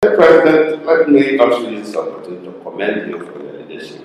President, let me also use this opportunity to commend you for your leadership.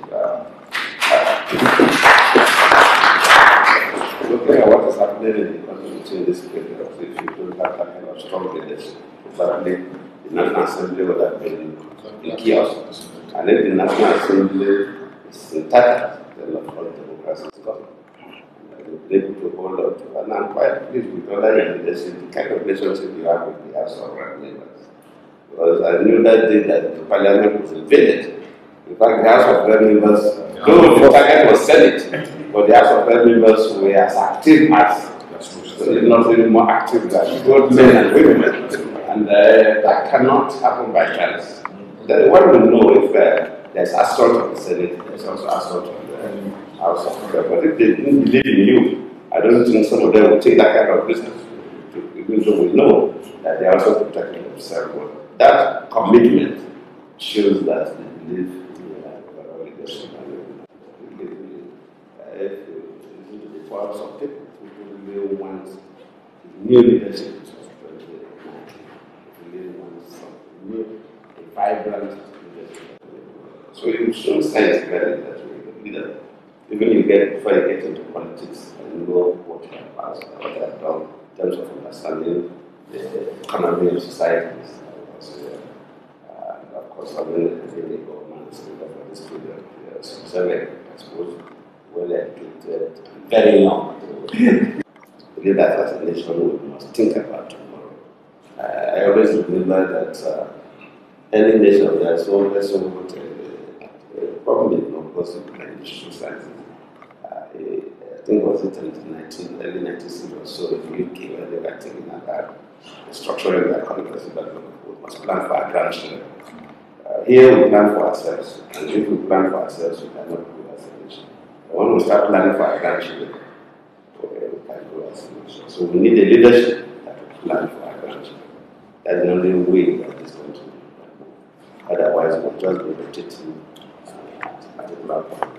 Looking at what is happening in the country between this period, if you don't have that kind of strong leadership, probably the National Assembly would have been in chaos. And if the National Assembly is in tatters, then of course democracy is gone. And able to hold on to, and I'm quite pleased with other leadership, the kind of relationship you have with the House of Representatives. Because I knew that day that the Parliament was invaded. In fact, the House of Representatives, though the target was Senate, but the House of Representatives were as active as, if not even more active than both men and women. And that cannot happen by chance. The one will know if there's assault on the Senate, there's also assault on the House of Representatives. But if they didn't believe in you, I don't think some of them would take that kind of business. Even though we know that they are also protecting themselves. That commitment shows that they believe in our leadership and the powers of people who really want new leadership. Really want something new, a vibrant leadership. So it shows sense clearly that you're a leader. Even before you get into politics and know what you have passed, what you have done in terms of understanding the economy of societies. Of course, I mean, the government is for this period. I suppose, well educated, very young. I believe that as a nation we must think about tomorrow. I always remember that any nation that has always probably no possible industrial sciences. I think was it in the early 19th or so, in the UK, where they were thinking about structuring the economy we must plan for our grandchildren. Here we plan for ourselves, and if we plan for ourselves, we cannot grow as a nation. When we start planning for our grandchildren, we can grow as a nation. So we need a leadership that will plan for our grandchildren. That's the only way that this country will move. Otherwise, we'll just be rotating at a particular point.